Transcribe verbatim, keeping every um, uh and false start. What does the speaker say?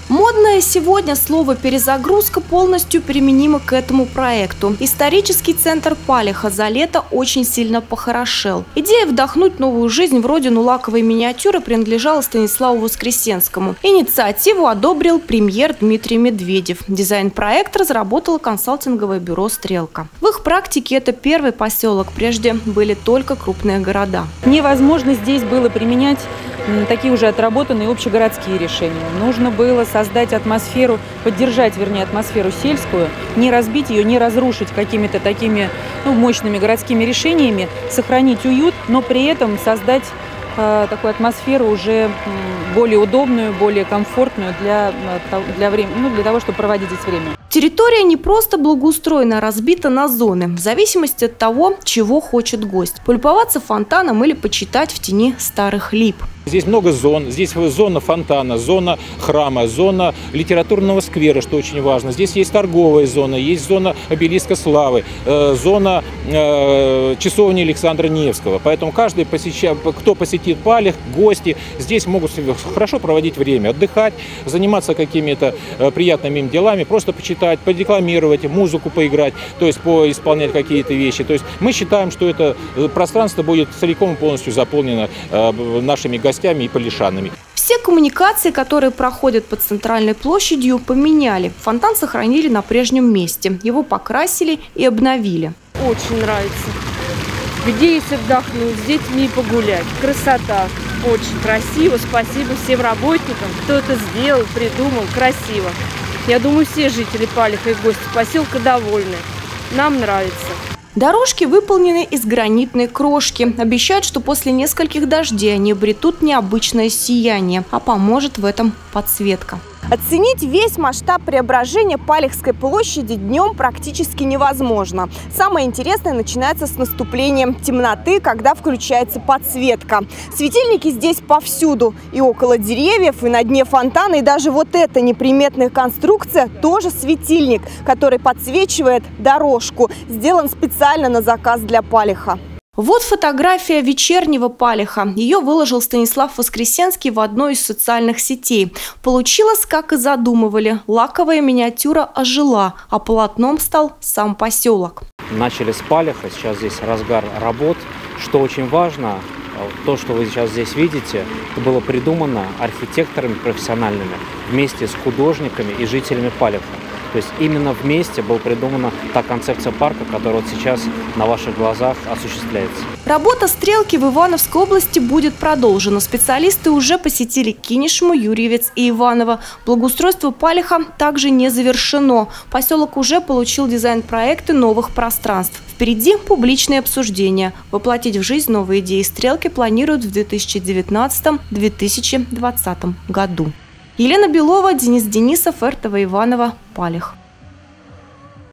Модное сегодня слово «перезагрузка» полностью применимо к этому проекту. Исторический центр Палиха за лето очень сильно похорошел. Идея вдохнуть новую жизнь в родину лаковой миниатюры принадлежала Станиславу Воскресенскому. Инициативу одобрил премьер Дмитрий Медведев. Дизайн-проект разработало консалтинговое бюро «Стрелка». В их практике это первый поселок, прежде были только крупные города. Невозможно здесь было применять такие уже отработанные общегородские решения. Нужно было создать атмосферу, поддержать, вернее, атмосферу сельскую, не разбить ее, не разрушить какими-то такими ну, мощными городскими решениями, сохранить уют, но при этом создать э, такую атмосферу уже более удобную, более комфортную для, для, времени, ну, для того, чтобы проводить здесь время. Территория не просто благоустроена, а разбита на зоны, в зависимости от того, чего хочет гость. Полюбоваться фонтаном или почитать в тени старых лип. Здесь много зон. Здесь зона фонтана, зона храма, зона литературного сквера, что очень важно. Здесь есть торговая зона, есть зона обелиска славы, э, зона э, часовни Александра Невского. Поэтому каждый, посеща... кто посетит Палих, гости, здесь могут хорошо проводить время, отдыхать, заниматься какими-то э, приятными им делами, просто почитать, подекламировать, музыку поиграть, то есть поисполнять какие-то вещи. То есть мы считаем, что это пространство будет целиком и полностью заполнено э, нашими гостями и палишанами. Все коммуникации, которые проходят под центральной площадью, поменяли. Фонтан сохранили на прежнем месте. Его покрасили и обновили. Очень нравится. Где есть отдохнуть, с детьми погулять. Красота. Очень красиво. Спасибо всем работникам, кто это сделал, придумал. Красиво. Я думаю, все жители Палиха и гости поселка довольны. Нам нравится. Дорожки выполнены из гранитной крошки. Обещают, что после нескольких дождей они обретут необычное сияние, а поможет в этом подсветка. Оценить весь масштаб преображения Палихской площади днем практически невозможно. Самое интересное начинается с наступлением темноты, когда включается подсветка. Светильники здесь повсюду. И около деревьев, и на дне фонтана, и даже вот эта неприметная конструкция тоже светильник, который подсвечивает дорожку. Сделан специально на заказ для Палиха. Вот фотография вечернего Палиха. Ее выложил Станислав Воскресенский в одной из социальных сетей. Получилось, как и задумывали. Лаковая миниатюра ожила, а полотном стал сам поселок. Начали с Палиха, сейчас здесь разгар работ. Что очень важно, то, что вы сейчас здесь видите, это было придумано архитекторами профессиональными вместе с художниками и жителями Палиха. То есть именно вместе была придумана та концепция парка, которая вот сейчас на ваших глазах осуществляется. Работа «Стрелки» в Ивановской области будет продолжена. Специалисты уже посетили Кинешму, Юрьевец и Иваново. Благоустройство Палиха также не завершено. Поселок уже получил дизайн-проекты новых пространств. Впереди публичные обсуждения. Воплотить в жизнь новые идеи «Стрелки» планируют в две тысячи девятнадцатом — две тысячи двадцатом году. Елена Белова, Денис Денисов, эр тэ вэ Иваново, Палих.